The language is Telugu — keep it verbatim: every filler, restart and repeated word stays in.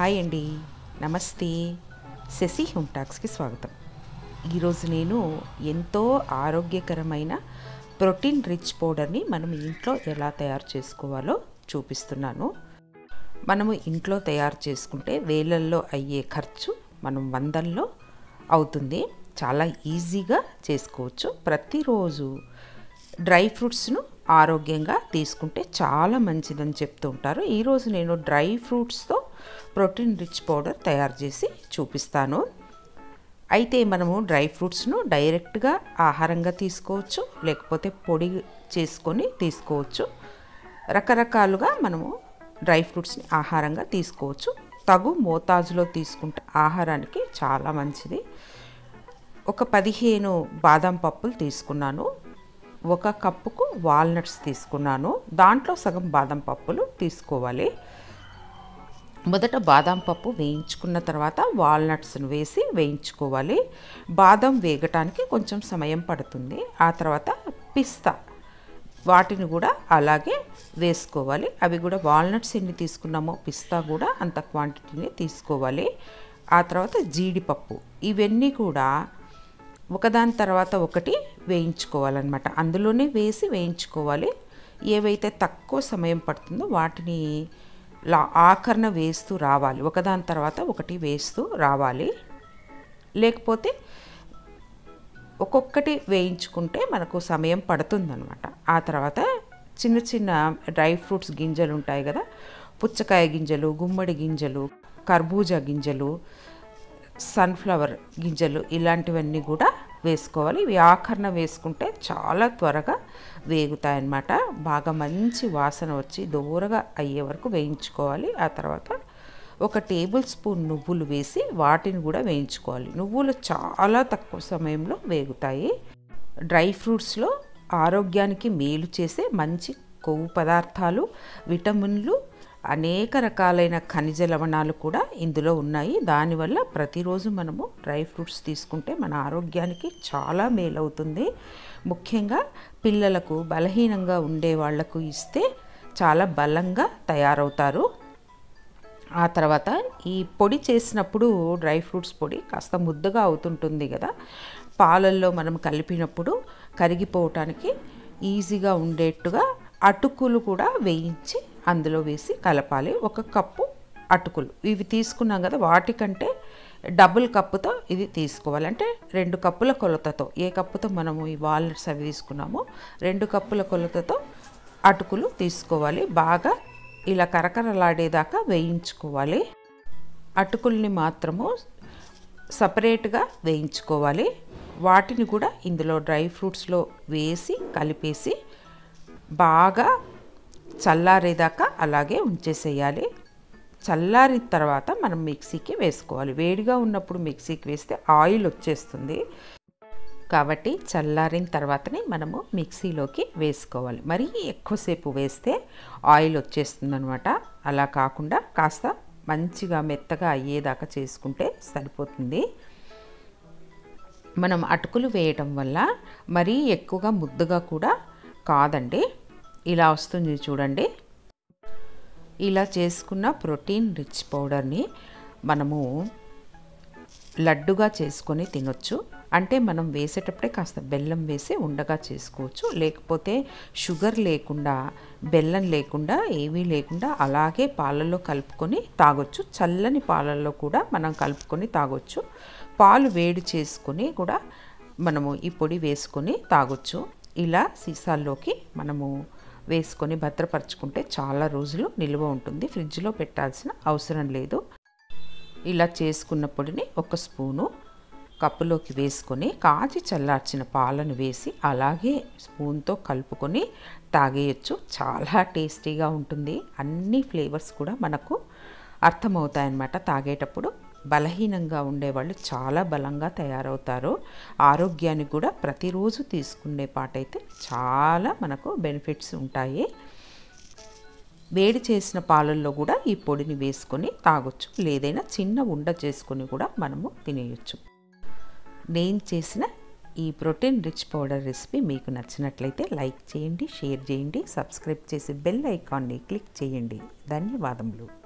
హాయ్ అండి, నమస్తే. శశి హోమ్ టాక్స్కి స్వాగతం. ఈరోజు నేను ఎంతో ఆరోగ్యకరమైన ప్రోటీన్ రిచ్ పౌడర్ని మనం ఇంట్లో ఎలా తయారు చేసుకోవాలో చూపిస్తున్నాను. మనము ఇంట్లో తయారు చేసుకుంటే వేలల్లో అయ్యే ఖర్చు మనం వందల్లో అవుతుంది. చాలా ఈజీగా చేసుకోవచ్చు. ప్రతిరోజు డ్రై ఫ్రూట్స్ను ఆరోగ్యంగా తీసుకుంటే చాలా మంచిదని చెప్తూ ఉంటారు. ఈరోజు నేను డ్రై ఫ్రూట్స్తో ప్రోటీన్ రిచ్ పౌడర్ తయారు చేసి చూపిస్తాను. అయితే మనము డ్రై ఫ్రూట్స్ను డైరెక్ట్గా ఆహారంగా తీసుకోవచ్చు, లేకపోతే పొడి చేసుకొని తీసుకోవచ్చు. రకరకాలుగా మనము డ్రై ఫ్రూట్స్ని ఆహారంగా తీసుకోవచ్చు. తగు మోతాజులో తీసుకుంటే ఆహారానికి చాలా మంచిది. ఒక పదిహేను బాదం పప్పులు తీసుకున్నాను. ఒక కప్పుకు వాల్నట్స్ తీసుకున్నాను. దాంట్లో సగం బాదం పప్పులు తీసుకోవాలి. మొదట బాదం పప్పు వేయించుకున్న తర్వాత వాల్నట్స్ను వేసి వేయించుకోవాలి. బాదం వేగటానికి కొంచెం సమయం పడుతుంది. ఆ తర్వాత పిస్తా వాటిని కూడా అలాగే వేసుకోవాలి. అవి కూడా వాల్నట్స్ ఎన్ని తీసుకున్నామో పిస్తా కూడా అంత క్వాంటిటీని తీసుకోవాలి. ఆ తర్వాత జీడిపప్పు, ఇవన్నీ కూడా ఒకదాని తర్వాత ఒకటి వేయించుకోవాలన్నమాట. అందులోనే వేసి వేయించుకోవాలి. ఏవైతే తక్కువ సమయం పడుతుందో వాటిని లా ఆఖరణ వేస్తూ రావాలి. ఒకదాని తర్వాత ఒకటి వేస్తూ రావాలి. లేకపోతే ఒక్కొక్కటి వేయించుకుంటే మనకు సమయం పడుతుందన్నమాట. ఆ తర్వాత చిన్న చిన్న డ్రై ఫ్రూట్స్ గింజలు ఉంటాయి కదా, పుచ్చకాయ గింజలు, గుమ్మడి గింజలు, కర్బూజా గింజలు, సన్ఫ్లవర్ గింజలు, ఇలాంటివన్నీ కూడా వేసుకోవాలి. ఇవి ఆఖరణ వేసుకుంటే చాలా త్వరగా వేగుతాయన్నమాట. బాగా మంచి వాసన వచ్చి దూరగా అయ్యే వరకు వేయించుకోవాలి. ఆ తర్వాత ఒక టేబుల్ స్పూన్ నువ్వులు వేసి వాటిని కూడా వేయించుకోవాలి. నువ్వులు చాలా తక్కువ సమయంలో వేగుతాయి. డ్రై ఫ్రూట్స్లో ఆరోగ్యానికి మేలు చేసే మంచి కొవ్వు పదార్థాలు, విటమిన్లు, అనేక రకాలైన ఖనిజ లవణాలు కూడా ఇందులో ఉన్నాయి. దానివల్ల ప్రతిరోజు మనము డ్రై ఫ్రూట్స్ తీసుకుంటే మన ఆరోగ్యానికి చాలా మేలవుతుంది. ముఖ్యంగా పిల్లలకు, బలహీనంగా ఉండే వాళ్లకు ఇస్తే చాలా బలంగా తయారవుతారు. ఆ తర్వాత ఈ పొడి చేసినప్పుడు డ్రై ఫ్రూట్స్ పొడి కాస్త ముద్దగా అవుతుంటుంది కదా, పాలల్లో మనం కలిపినప్పుడు కరిగిపోవటానికి ఈజీగా ఉండేట్టుగా అటుకులు కూడా వేయించి అందులో వేసి కలపాలి. ఒక కప్పు అటుకులు ఇవి తీసుకున్నాం కదా, వాటికంటే డబుల్ కప్పుతో ఇది తీసుకోవాలి. అంటే రెండు కప్పుల కొలతతో, ఏ కప్పుతో మనము ఈ వాల్నట్స్ అవి తీసుకున్నామో రెండు కప్పుల కొలతతో అటుకులు తీసుకోవాలి. బాగా ఇలా కరకరలాడేదాకా వేయించుకోవాలి. అటుకుల్ని మాత్రము సపరేట్గా వేయించుకోవాలి. వాటిని కూడా ఇందులో డ్రై ఫ్రూట్స్లో వేసి కలిపేసి బాగా చల్లారేదాకా అలాగే ఉంచేసేయాలి. చల్లారిన తర్వాత మనం మిక్సీకి వేసుకోవాలి. వేడిగా ఉన్నప్పుడు మిక్సీకి వేస్తే ఆయిల్ వచ్చేస్తుంది. కాబట్టి చల్లారిన తర్వాతనే మనము మిక్సీలోకి వేసుకోవాలి. మరీ ఎక్కువసేపు వేస్తే ఆయిల్ వచ్చేస్తుంది అనమాట. అలా కాకుండా కాస్త మంచిగా మెత్తగా అయ్యేదాకా చేసుకుంటే సరిపోతుంది. మనం అటుకులు వేయటం వల్ల మరీ ఎక్కువగా ముద్దగా కూడా కాదండి. ఇలా వస్తుంది చూడండి. ఇలా చేసుకున్న ప్రోటీన్ రిచ్ పౌడర్ని మనము లడ్డుగా చేసుకొని తినొచ్చు. అంటే మనం వేసేటప్పుడే కాస్త బెల్లం వేసి ఉండగా చేసుకోవచ్చు. లేకపోతే షుగర్ లేకుండా, బెల్లం లేకుండా, ఏమీ లేకుండా అలాగే పాలల్లో కలుపుకొని తాగొచ్చు. చల్లని పాలల్లో కూడా మనం కలుపుకొని తాగొచ్చు. పాలు వేడి చేసుకొని కూడా మనము ఈ పొడి వేసుకొని తాగొచ్చు. ఇలా సీసాల్లోకి మనము వేసుకొని భద్రపరచుకుంటే చాలా రోజులు నిల్వ ఉంటుంది. ఫ్రిడ్జ్లో పెట్టాల్సిన అవసరం లేదు. ఇలా చేసుకున్న పొడిని ఒక స్పూను కప్పులోకి వేసుకొని కాచి చల్లార్చిన పాలను వేసి అలాగే స్పూన్తో కలుపుకొని తాగేయచ్చు. చాలా టేస్టీగా ఉంటుంది. అన్ని ఫ్లేవర్స్ కూడా మనకు అర్థమవుతాయన్నమాట తాగేటప్పుడు. బలహీనంగా ఉండేవాళ్ళు చాలా బలంగా తయారవుతారు. ఆరోగ్యానికి కూడా ప్రతిరోజు తీసుకునే పాటైతే చాలా మనకు బెనిఫిట్స్ ఉంటాయి. వేడి చేసిన పాలల్లో కూడా ఈ పొడిని వేసుకొని తాగొచ్చు. లేదైనా చిన్న ఉండ చేసుకొని కూడా మనము తినేయచ్చు. నేను చేసిన ఈ ప్రోటీన్ రిచ్ పౌడర్ రెసిపీ మీకు నచ్చినట్లయితే లైక్ చేయండి, షేర్ చేయండి, సబ్స్క్రైబ్ చేసి బెల్ ఐకాన్ని క్లిక్ చేయండి. ధన్యవాదములు.